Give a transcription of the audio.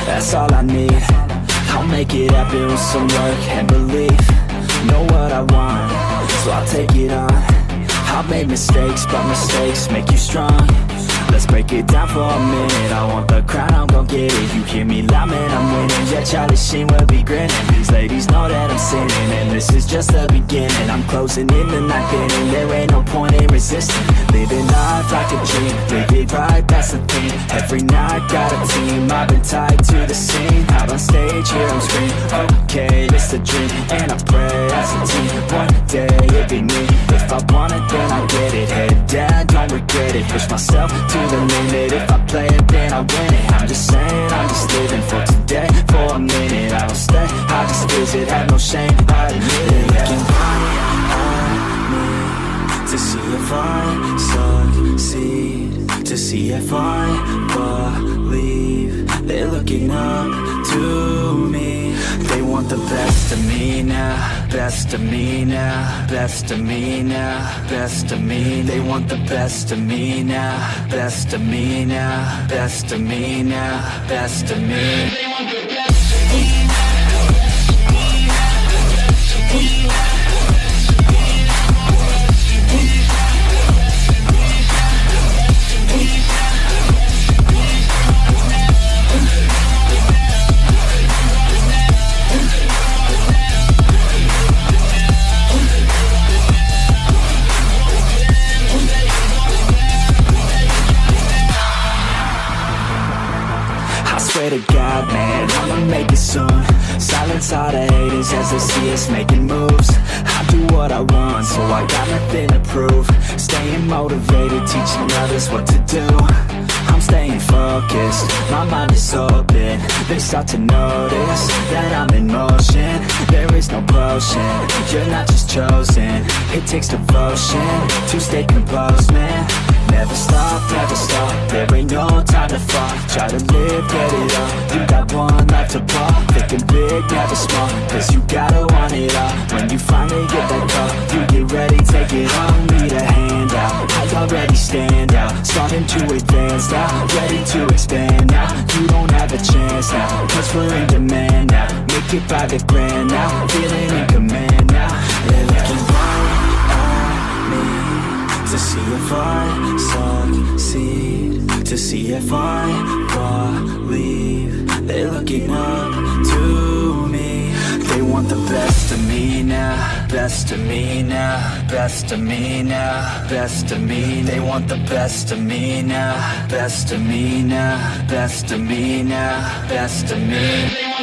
that's all I need. I'll make it happen with some work and belief. Know what I want, so I'll take it on. I've made mistakes, but mistakes make you strong. Let's break it down for a minute. I want the crown, I'm gon' get it. You hear me loud, man, I'm winning. Yeah, Charlie Sheen will be grinning. These ladies know that I'm sinning, and this is just the beginning. I'm closing in the ninth inning. There ain't no point in resisting. Living life like a dream, live it right, that's the thing. Every night, got a team, I've been tied to the scene. Out on stage, here I'm screaming, okay, it's a dream. And I pray as a team, one day it'll be me. If I want it, then I get it. Head down, don't regret it. Push myself to the limit. If I play it, then I win it. I'm just saying, I'm just living for today. For a minute, I don't stay, I just visit. Have no shame, I admit it. Looking right at me to see if I succeed, to see if I believe. They're looking up to me. They want the best of me now, best of me now, best of me now, best of me. They want the best of me now, best of me now, best of me now, best of me. They want the best of me now. Swear to God, man, I'ma make it soon. Silence all the haters as they see us making moves. I do what I want, so I got nothing to prove. Staying motivated, teaching others what to do. I'm staying focused, my mind is open. They start to notice that I'm in motion. There is no potion, you're not just chosen. It takes devotion to stay composed, man. Never stop, there ain't no time to fall. Try to live, get it up, you got one life to ball. Thinking big, never small, cause you gotta want it all. When you finally get that call, you get ready, take it on. Need a hand out, I already stand out. Starting to advance now, ready to expand now. You don't have a chance now, cause we're in demand now. Make it by the grand now, feeling in command now. They're looking right at me to see if I succeed, to see if I believe. They're looking up to me. They want the best of me now, best of me now, best of me now, best of me. They want the best of me now, best of me now, best of me now, best of me.